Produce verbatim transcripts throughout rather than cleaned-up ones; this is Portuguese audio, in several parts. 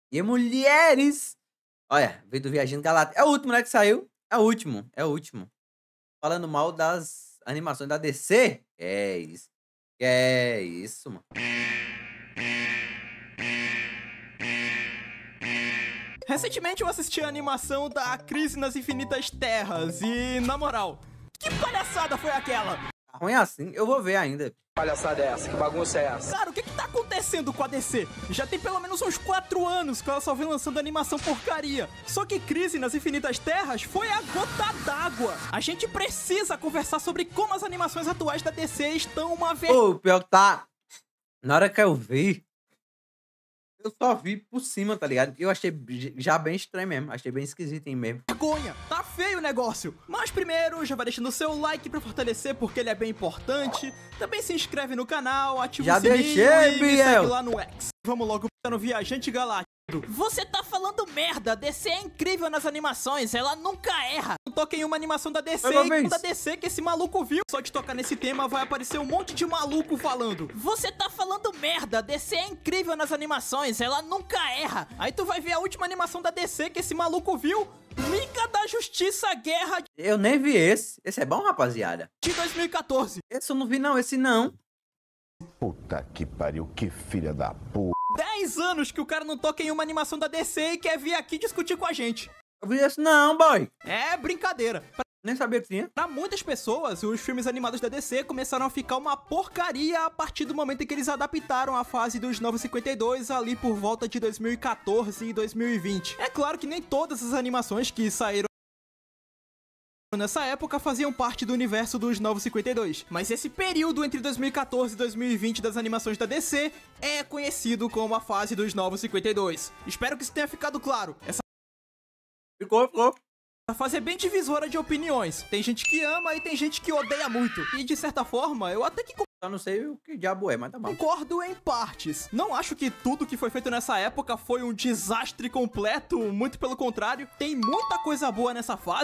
E mulheres! Olha, veio do Viajando Galáctica. É o último, né, que saiu? É o último, é o último. Falando mal das animações da D C? É isso. É isso, mano. Recentemente eu assisti a animação da Crise nas Infinitas Terras e, na moral, que palhaçada foi aquela? Tá ruim assim? Eu vou ver ainda. Palhaçada é essa? Que bagunça é essa? Cara, o que que tá acontecendo com a D C? Já tem pelo menos uns quatro anos que ela só vem lançando animação porcaria. Só que Crise nas Infinitas Terras foi a gota d'água. A gente precisa conversar sobre como as animações atuais da D C estão uma vergonha. Ô, o pior que tá... Na hora que eu vi, eu só vi por cima, tá ligado? Eu achei já bem estranho mesmo. Achei bem esquisitinho mesmo. Vergonha, tá feio o negócio. Mas primeiro, já vai deixando o seu like pra fortalecer, porque ele é bem importante. Também se inscreve no canal, ativa Já o sininho deixei, e me Biel. segue lá no X. Vamos logo no Viajante Galáctico. Você tá falando merda, a D C é incrível nas animações, ela nunca erra. Não toca em uma animação da D C Toda e vez. da D C que esse maluco viu. Só de tocar nesse tema vai aparecer um monte de maluco falando. Você tá falando merda, a D C é incrível nas animações, ela nunca erra. Aí tu vai ver a última animação da D C que esse maluco viu, Liga da Justiça Guerra Eu nem vi esse. Esse é bom, rapaziada? de dois mil e quatorze. Esse eu não vi, não. Esse não. Puta que pariu, que filha da puta. dez anos que o cara não toca em uma animação da D C e quer vir aqui discutir com a gente. Eu vi esse não, boy. É brincadeira. Nem sabia que tinha. Pra muitas pessoas, os filmes animados da D C começaram a ficar uma porcaria a partir do momento em que eles adaptaram a fase dos Novos cinquenta e dois ali por volta de dois mil e quatorze e dois mil e vinte. É claro que nem todas as animações que saíram nessa época faziam parte do universo dos Novos cinquenta e dois, mas esse período entre dois mil e quatorze e dois mil e vinte das animações da D C é conhecido como a fase dos Novos cinquenta e dois. Espero que isso tenha ficado claro. Essa Ficou, ficou. Essa fase é bem divisora de opiniões. Tem gente que ama e tem gente que odeia muito. E de certa forma, eu até que Só não sei o que diabo é, mas tá bom. concordo em partes. Não acho que tudo que foi feito nessa época foi um desastre completo, muito pelo contrário. Tem muita coisa boa nessa fase.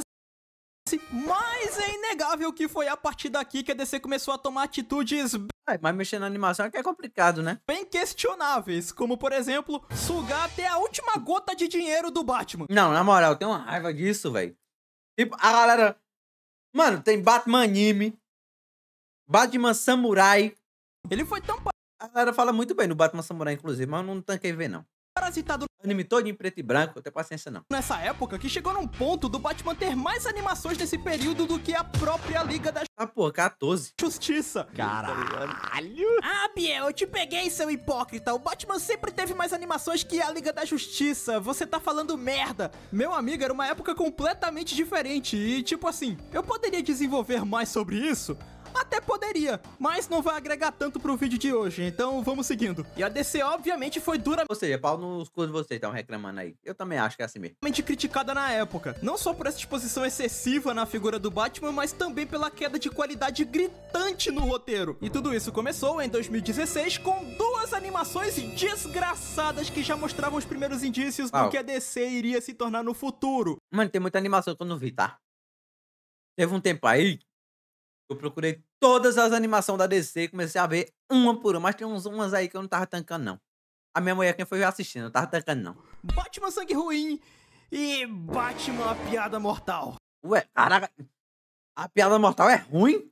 Mas é inegável que foi a partir daqui que a D C começou a tomar atitudes É, mas mexer na animação é que é complicado, né? bem questionáveis, como por exemplo, sugar até a última gota de dinheiro do Batman. Não, na moral, eu tenho uma raiva disso, velho. Tipo, a galera... Mano, tem Batman anime, Batman samurai. Ele foi tão A galera fala muito bem no Batman samurai, inclusive, mas eu não tanquei ver, não. parasitado Anime todo em preto e branco, eu tenho paciência, não. nessa época que chegou num ponto do Batman ter mais animações nesse período do que a própria Liga da Ah, pô, quatorze. Justiça. Caralho. Ah, Biel, eu te peguei, seu hipócrita. O Batman sempre teve mais animações que a Liga da Justiça. Você tá falando merda. Meu amigo, era uma época completamente diferente. E, tipo assim, eu poderia desenvolver mais sobre isso? Até poderia, mas não vai agregar tanto pro vídeo de hoje, então vamos seguindo. E a D C, obviamente, foi duramente Ou seja, pau nos cu de vocês estavam reclamando aí. Eu também acho que é assim mesmo. criticada na época. Não só por essa exposição excessiva na figura do Batman, mas também pela queda de qualidade gritante no roteiro. E tudo isso começou em dois mil e dezesseis com duas animações desgraçadas que já mostravam os primeiros indícios do Uau. que a D C iria se tornar no futuro. Mano, tem muita animação que eu não vi, tá? Teve um tempo aí que eu procurei todas as animações da D C e comecei a ver uma por uma, mas tem uns, umas aí que eu não tava tancando, não. A minha mulher quem foi assistindo, eu não tava tancando, não. Batman Sangue Ruim e Batman A Piada Mortal. Ué, caraca, a piada mortal é ruim?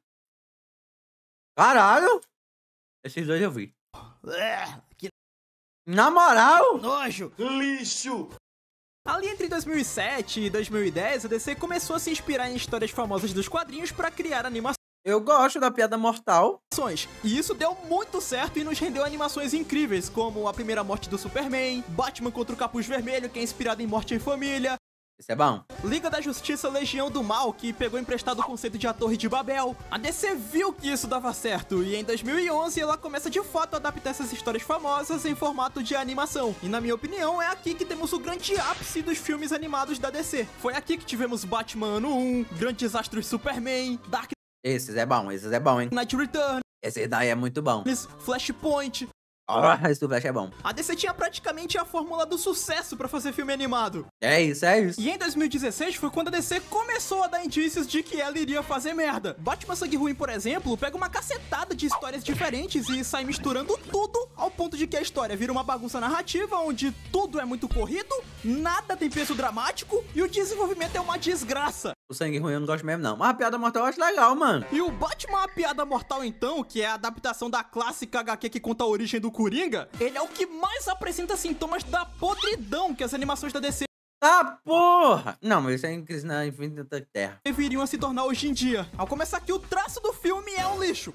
Caralho! Esses dois eu vi. É, que Na moral, nojo. Lixo. Ali entre dois mil e sete e dois mil e dez, a D C começou a se inspirar em histórias famosas dos quadrinhos para criar animações. eu gosto da piada mortal. E isso deu muito certo e nos rendeu animações incríveis, como a primeira morte do Superman, Batman contra o Capuz Vermelho, que é inspirado em Morte em Família, Isso é bom. Liga da Justiça Legião do Mal, que pegou emprestado o conceito de A Torre de Babel. A D C viu que isso dava certo, e em dois mil e onze ela começa de fato a adaptar essas histórias famosas em formato de animação. E na minha opinião, é aqui que temos o grande ápice dos filmes animados da D C. Foi aqui que tivemos Batman Ano um, Grandes Astros Superman, Dark Esses é bom, esses é bom, hein? Knight Returns, Esse daí é muito bom. Flashpoint, Ah, esse do Flash é bom. A D C tinha praticamente a fórmula do sucesso pra fazer filme animado. É isso, é isso. E em dois mil e dezesseis foi quando a D C começou a dar indícios de que ela iria fazer merda. Batman Sangue Ruim, por exemplo, pega uma cacetada de histórias diferentes e sai misturando tudo ao ponto de que a história vira uma bagunça narrativa onde tudo é muito corrido, nada tem peso dramático e o desenvolvimento é uma desgraça. O Sangue Ruim eu não gosto mesmo, não. Mas a Piada Mortal eu acho legal, mano. E o Batman A Piada Mortal, então, que é a adaptação da clássica H Q que conta a origem do Coringa, ele é o que mais apresenta sintomas da podridão que as animações da D C Ah, porra! Não, mas isso é em Crise na Infinita Terra. deveriam se tornar hoje em dia. Ao começar que o traço do filme é um lixo.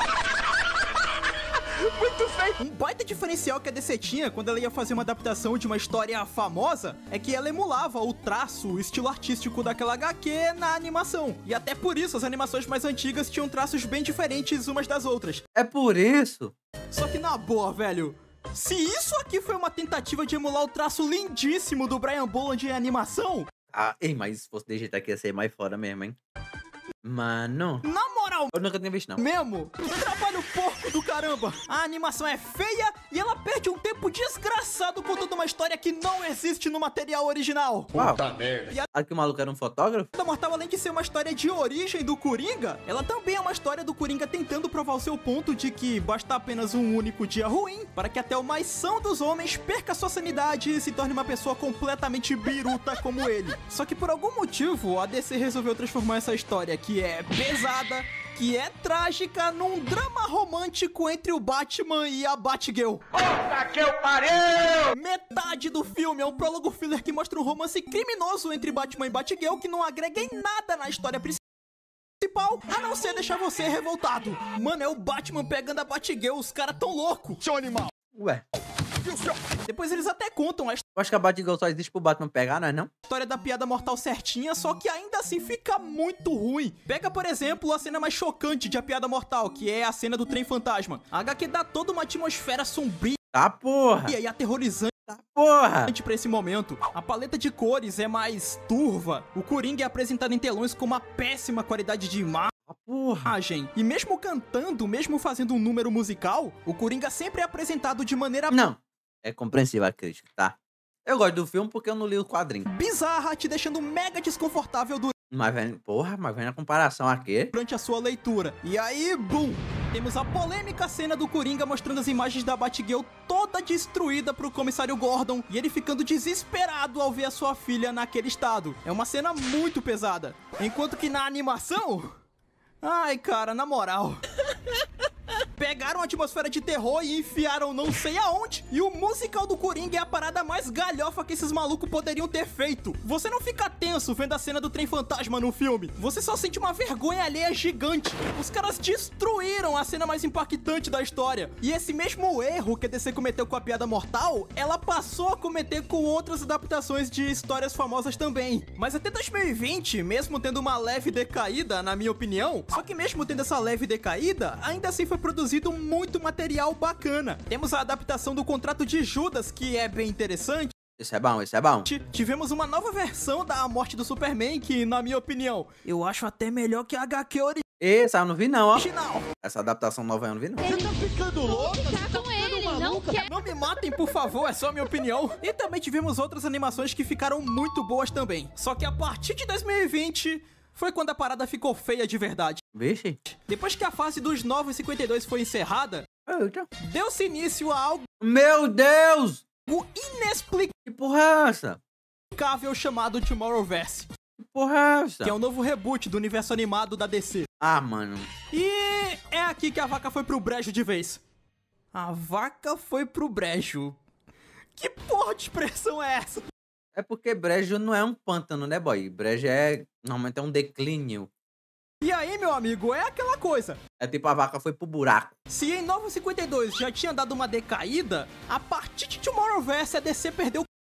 Muito feio. Um baita diferencial que a D C tinha quando ela ia fazer uma adaptação de uma história famosa é que ela emulava o traço, o estilo artístico daquela H Q na animação. E até por isso as animações mais antigas tinham traços bem diferentes umas das outras. É por isso? Só que na boa, velho, se isso aqui foi uma tentativa de emular o traço lindíssimo do Brian Bolland em animação, Ah, ei, mas se fosse de jeito aqui ia ser mais foda mesmo, hein? Mano, na moral eu nunca tinha visto, não. mesmo, que trabalho porco do caramba. A animação é feia e ela perde um tempo desgraçado contando uma história que não existe no material original. Uau. Puta merda. Sabe que o maluco era um fotógrafo? A Mortal, além de ser uma história de origem do Coringa, ela também é uma história do Coringa tentando provar o seu ponto de que basta apenas um único dia ruim para que até o mais são dos homens perca sua sanidade e se torne uma pessoa completamente biruta como ele. Só que por algum motivo, a D C resolveu transformar essa história que é pesada, que é trágica, num drama romântico entre o Batman e a Batgirl. Puta que eu pariu! Metade do filme é um prólogo filler que mostra um romance criminoso entre Batman e Batgirl que não agrega em nada na história principal, a não ser deixar você revoltado. Mano, é o Batman pegando a Batgirl, os caras tão loucos. Seu animal. Ué, Depois eles até contam a eu acho que a Batgirl só existe pro Batman pegar, não é não? história da Piada Mortal certinha, só que ainda assim fica muito ruim. Pega, por exemplo, a cena mais chocante de A Piada Mortal, que é a cena do trem fantasma. A H Q dá toda uma atmosfera sombria Tá, porra! e aterrorizante Tá, porra! pra esse momento. A paleta de cores é mais turva. O Coringa é apresentado em telões com uma péssima qualidade de imagem. Tá, porra! E mesmo cantando, mesmo fazendo um número musical, o Coringa sempre é apresentado de maneira Não, é compreensível a crítica, tá? Eu gosto do filme porque eu não li o quadrinho. bizarra, te deixando mega desconfortável Mas, vem, porra, mas vem na comparação aqui. durante a sua leitura. E aí, bum! Temos a polêmica cena do Coringa mostrando as imagens da Batgirl toda destruída pro comissário Gordon e ele ficando desesperado ao ver a sua filha naquele estado. É uma cena muito pesada. Enquanto que na animação... Ai, cara, na moral... Pegaram a atmosfera de terror e enfiaram não sei aonde. E o musical do Coringa é a parada mais galhofa que esses malucos poderiam ter feito. Você não fica tenso vendo a cena do trem fantasma no filme. Você só sente uma vergonha alheia gigante. Os caras destruíram a cena mais impactante da história. E esse mesmo erro que a D C cometeu com A Piada Mortal, ela passou a cometer com outras adaptações de histórias famosas também. Mas até dois mil e vinte, mesmo tendo uma leve decaída, na minha opinião, só que mesmo tendo essa leve decaída, ainda assim foi produzido muito material bacana. Temos a adaptação do Contrato de Judas, que é bem interessante. Isso é bom, isso é bom. Tivemos uma nova versão da Morte do Superman, que, na minha opinião, eu acho até melhor que a H Q Essa eu não vi não, ó. original. Essa adaptação nova eu não vi não. Você tá ficando louco? Tá com ele, não quer. Não me matem, por favor, é só a minha opinião. E também tivemos outras animações que ficaram muito boas também. Só que a partir de dois mil e vinte... foi quando a parada ficou feia de verdade. Vixe. Depois que a fase dos Novos cinquenta e dois foi encerrada, Eita. deu-se início a algo Meu Deus! inexplicável Que porra é essa? chamado Tomorrowverse, Que porra é essa? que é um novo reboot do universo animado da D C. Ah, mano. E é aqui que a vaca foi pro brejo de vez. A vaca foi pro brejo. Que porra de expressão é essa? É porque brejo não é um pântano, né, boy? Brejo é... normalmente é um declínio. E aí, meu amigo, é aquela coisa. É tipo a vaca foi pro buraco. Se em Novo cinquenta e dois já tinha dado uma decaída, a partir de Tomorrowverse a D C perdeu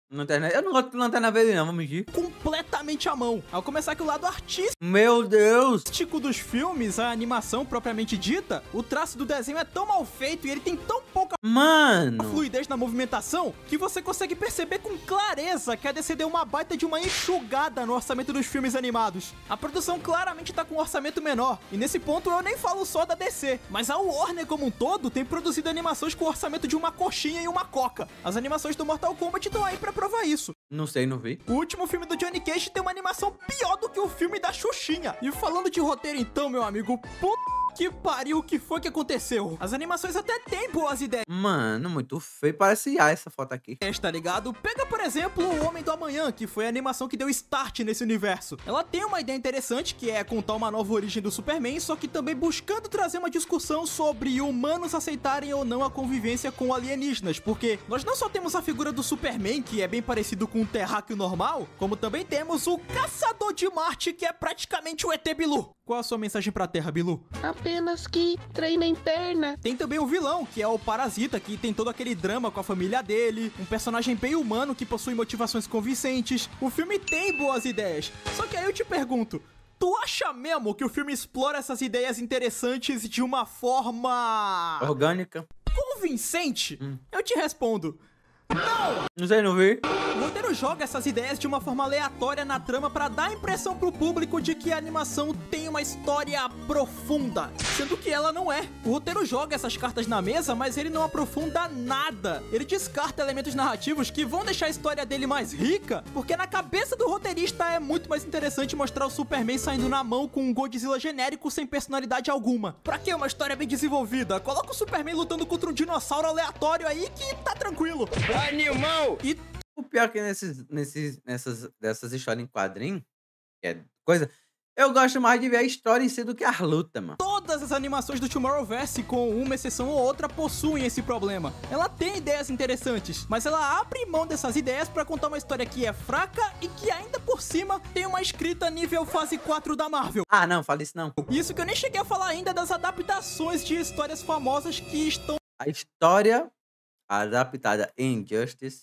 Lanterna... Eu não gosto de Lanterna Verde não, vou mentir. Completamente à mão. Ao começar que o lado artístico Meu Deus! dos filmes, a animação propriamente dita, o traço do desenho é tão mal feito e ele tem tão pouca Mano! fluidez na movimentação que você consegue perceber com clareza que a D C deu uma baita de uma enxugada no orçamento dos filmes animados. A produção claramente tá com um orçamento menor, e nesse ponto eu nem falo só da D C, mas a Warner como um todo tem produzido animações com o orçamento de uma coxinha e uma coca. As animações do Mortal Kombat estão aí pra provar isso. Não sei, não vi. O último filme do Johnny Cage tem uma animação pior do que o filme da Xuxinha. E falando de roteiro então, meu amigo, puta que pariu, o que foi que aconteceu? As animações até têm boas ideias. Mano, muito feio. Parece I A essa foto aqui. Tá ligado? Pega, por exemplo, o Homem do Amanhã, que foi a animação que deu start nesse universo. Ela tem uma ideia interessante, que é contar uma nova origem do Superman, só que também buscando trazer uma discussão sobre humanos aceitarem ou não a convivência com alienígenas, porque nós não só temos a figura do Superman, que é bem parecido com um terráqueo normal, como também temos o Caçador de Marte, que é praticamente o E T Bilu. Qual a sua mensagem pra Terra, Bilu? Apenas que treina interna. Tem também o vilão, que é o Parasita, que tem todo aquele drama com a família dele, um personagem bem humano que possui motivações convincentes. O filme tem boas ideias, só que aí eu te pergunto, tu acha mesmo que o filme explora essas ideias interessantes de uma forma... orgânica? convincente? Hum. Eu te respondo, não! Não sei, não vi. O roteiro joga essas ideias de uma forma aleatória na trama pra dar a impressão pro público de que a animação tem uma história profunda, sendo que ela não é. O roteiro joga essas cartas na mesa, mas ele não aprofunda nada. Ele descarta elementos narrativos que vão deixar a história dele mais rica, porque na cabeça do roteirista é muito mais interessante mostrar o Superman saindo na mão com um Godzilla genérico sem personalidade alguma. Pra que uma história bem desenvolvida? Coloca o Superman lutando contra um dinossauro aleatório aí que tá tranquilo. Animal! E o pior é que nesses, nesses, nessas dessas histórias em quadrinho, que é coisa, eu gosto mais de ver a história em si do que a luta, mano. todas as animações do Tomorrowverse, com uma exceção ou outra, possuem esse problema. Ela tem ideias interessantes, mas ela abre mão dessas ideias pra contar uma história que é fraca e que ainda por cima tem uma escrita nível fase quatro da Marvel. Ah, não, fala isso não. Isso que eu nem cheguei a falar ainda das adaptações de histórias famosas que estão... A história adaptada em Injustice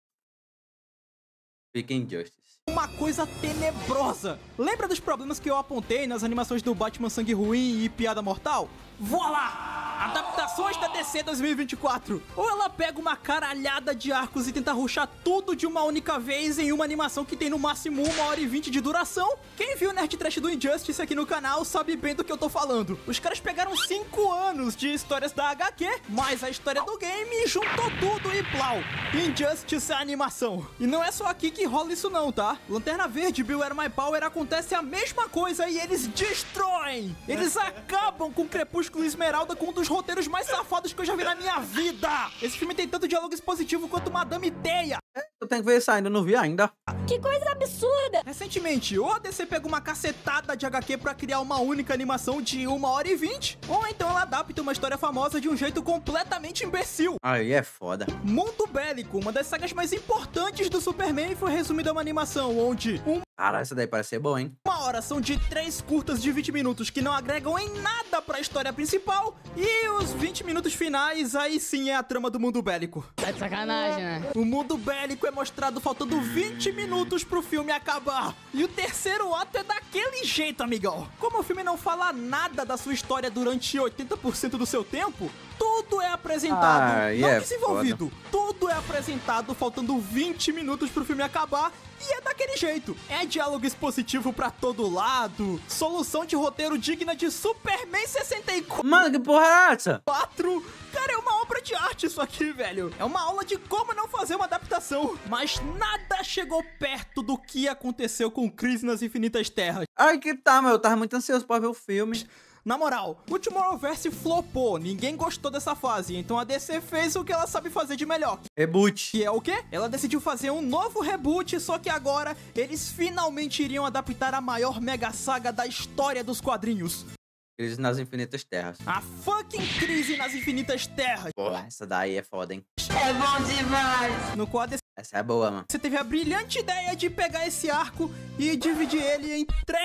fica Injustice. Uma coisa tenebrosa. Lembra dos problemas que eu apontei nas animações do Batman Sangue Ruim e Piada Mortal? Voilá! Adaptações da D C dois mil e vinte e quatro. Ou ela pega uma caralhada de arcos e tenta rushar tudo de uma única vez em uma animação que tem no máximo uma hora e vinte de duração. Quem viu o Nerd Trash do Injustice aqui no canal sabe bem do que eu tô falando. Os caras pegaram cinco anos de histórias da H Q, mais a história do game, juntou tudo e plau. Injustice é animação. E não é só aqui que rola isso não, tá? Lanterna Verde, Bill Era My Power, acontece a mesma coisa e eles destroem. Eles acabam com Crepúsculo e Esmeralda, com um dos roteiros mais safados que eu já vi na minha vida. Esse filme tem tanto diálogo expositivo quanto Madame Teia. Eu tenho que ver isso ainda, não vi ainda. Que coisa absurda! Recentemente, ou a D C pega uma cacetada de H Q pra criar uma única animação de uma hora e vinte, ou então ela adapta uma história famosa de um jeito completamente imbecil. Aí é foda. Mundo Bélico, uma das sagas mais importantes do Superman, foi resumida a uma animação onde um Cara, essa daí parece ser boa, hein? Uma hora são de três curtas de vinte minutos que não agregam em nada pra história principal, e os vinte minutos finais, aí sim é a trama do mundo bélico. Tá de sacanagem, né? O mundo bélico é mostrado faltando vinte minutos pro filme acabar. E o terceiro ato é daquele jeito, amigão. Como o filme não fala nada da sua história durante oitenta por cento do seu tempo, tudo é apresentado, ah, não é desenvolvido. Foda. Tudo é apresentado faltando vinte minutos pro filme acabar, e é daquele jeito. É diálogo expositivo pra todo lado, solução de roteiro digna de Superman sessenta e quatro. Mano, que porra é essa? Cara, é uma obra de arte isso aqui, velho. É uma aula de como não fazer uma adaptação. Mas nada chegou perto do que aconteceu com Crise nas Infinitas Terras. Ai, que tá, meu. Eu tava muito ansioso pra ver o filme. Na moral, o Tomorrowverse flopou, ninguém gostou dessa fase, então a D C fez o que ela sabe fazer de melhor. Reboot. Que é o quê? Ela decidiu fazer um novo reboot, só que agora eles finalmente iriam adaptar a maior mega saga da história dos quadrinhos. Crise nas Infinitas Terras. A fucking Crise nas Infinitas Terras. Porra, essa daí é foda, hein? É bom demais. No qual a D C Essa é boa, mano. Você teve a brilhante ideia de pegar esse arco e dividir ele em três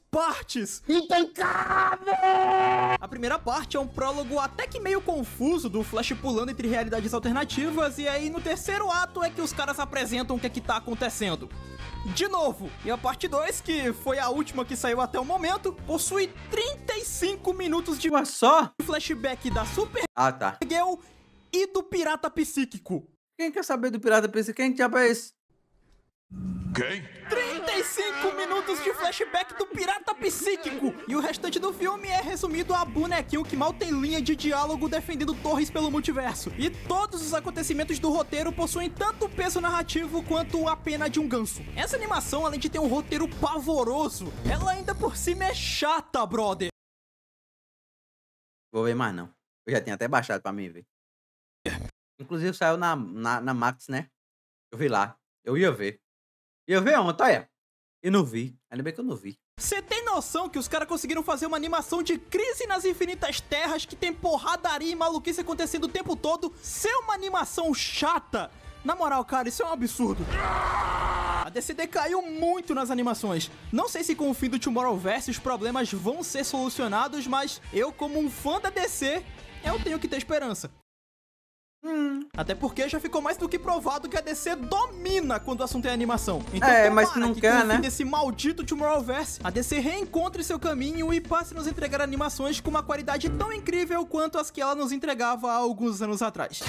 partes. Intancável! A primeira parte é um prólogo até que meio confuso do Flash pulando entre realidades alternativas, e aí no terceiro ato é que os caras apresentam o que é que tá acontecendo. De novo, e a parte dois, que foi a última que saiu até o momento, possui trinta e cinco minutos de Uma só? flashback da Supergirl Ah, tá. e do Pirata Psíquico. Quem quer saber do Pirata Psíquico? Quem diabo é esse? Quem? trinta e cinco minutos de flashback do Pirata Psíquico! E o restante do filme é resumido a bonequinho que mal tem linha de diálogo defendendo torres pelo multiverso. E todos os acontecimentos do roteiro possuem tanto peso narrativo quanto a pena de um ganso. Essa animação, além de ter um roteiro pavoroso, ela ainda por cima é chata, brother! Vou ver mais não. Eu já tinha até baixado pra mim ver. Inclusive saiu na, na, na Max, né? Eu vi lá. Eu ia ver. Ia ver ontem, olha. E não vi. Ainda bem que eu não vi. Você tem noção que os caras conseguiram fazer uma animação de Crise nas Infinitas Terras que tem porradaria e maluquice acontecendo o tempo todo ser uma animação chata? Na moral, cara, isso é um absurdo. A D C decaiu muito nas animações. Não sei se com o fim do Tomorrowverse os problemas vão ser solucionados, mas eu, como um fã da D C, eu tenho que ter esperança. Hum. Até porque já ficou mais do que provado que a D C domina quando o assunto é animação. Então, É, mas tomara não que quer, com o né? fim desse maldito Tomorrowverse, a D C reencontre seu caminho e passe a nos entregar animações com uma qualidade tão incrível quanto as que ela nos entregava há alguns anos atrás.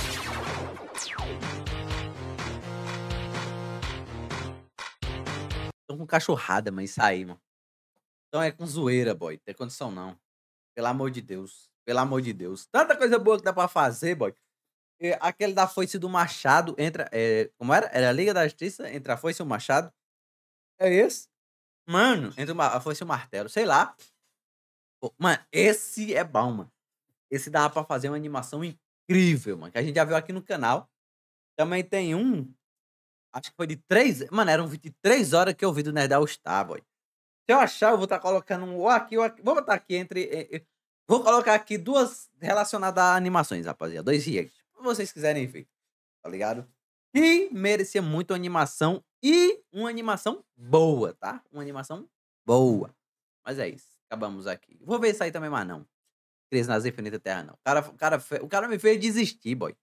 Tô com cachorrada, mas isso aí, mano. Então é com zoeira, boy. Tem condição não. Pelo amor de Deus. Pelo amor de Deus. Tanta coisa boa que dá pra fazer, boy. E aquele da foice do Machado entra. É, como era? Era a Liga da Justiça entre a foice e o Machado. É esse? Mano, entre uma- a foice e o martelo. Sei lá. Pô, mano, esse é bom, mano. Esse dá pra fazer uma animação incrível, mano. Que a gente já viu aqui no canal. Também tem um. Acho que foi de três. Mano, eram vinte e três horas que eu vi do Nerd All Star, boy. Se eu achar, eu vou estar colocando um ou aqui ou aqui. Vou botar aqui entre. eh, eh, Vou colocar aqui duas relacionadas a animações, rapaziada. Dois reacts. Se vocês quiserem ver. Tá ligado? E merecia muito animação. E uma animação boa, tá? Uma animação boa. Mas é isso. Acabamos aqui. Vou ver isso aí também, mas não. Crise nas Infinitas Terra, não. O cara, o, cara, fe- o cara me fez desistir, boy.